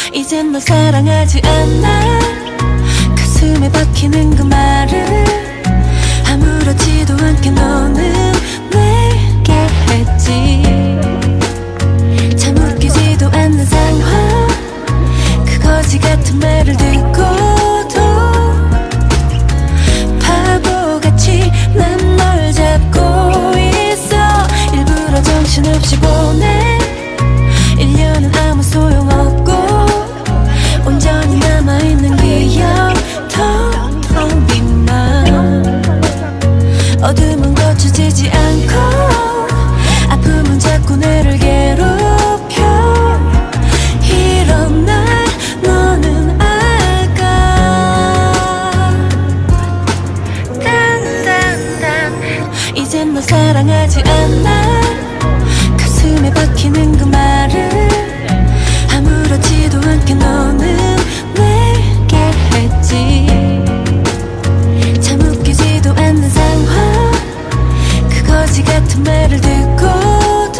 이젠 널 사랑하지 않아. 가슴에 박히는 그 말을 아무렇지도 않게 너는 내게 했지. 참 웃기지도 않는 상황, 그 거지 같은 말을 듣고도 바보같이 난 널 잡고 있어. 일부러 정신없이 보내 1년은 아무 소용없고 온전히 남아있는 기억 텅텅 빈 맘. 어둠은 거쳐지지 않고 아픔은 자꾸 나를 괴롭혀. 이런 날 너는 알까. 이젠 널 사랑하지 않아. 가슴에 박히는 그 말을 아무렇지도 않게 너는 내게 했지. 참 웃기지도 않는 상황, 그 거지 같은 말을 듣고도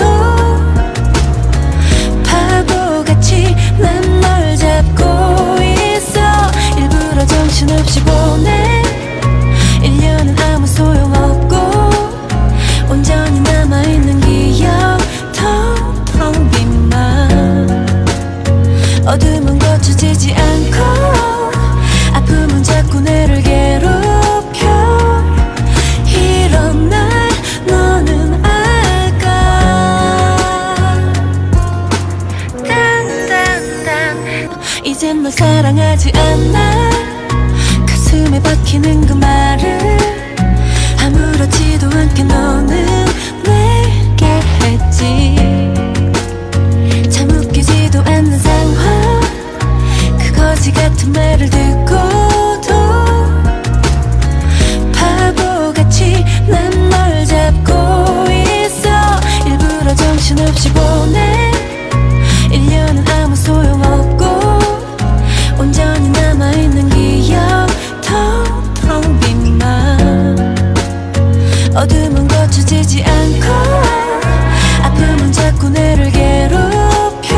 바보같이 난 널 잡고 있어. 일부러 정신없이 보내 1년은 아무 소용없고 온전히 남아있는 기억 텅텅 빈 맘. 어둠은 거쳐지지 않고 아픔은 자꾸 나를 괴롭혀. 이런 날 너는 알까. 이젠 널 사랑하지 않아. 가슴에 박히는 그 말을 아무렇지도 않게 너는 내게 했지. 참 웃기지도 않는 상황, 그 거지 같은 말을 듣고도 바보같이 난 널 잡고 있어. 일부러 정신없이 보내 1년은 아무 소용없고 온전히 남아있는 기억 텅텅 빈 맘. 어둠은 거쳐지지 않고 아픔은 자꾸 나를 괴롭혀.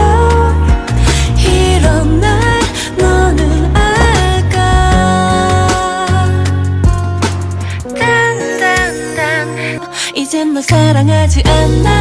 이런 날 너는 알까. 이젠 널 사랑하지 않아.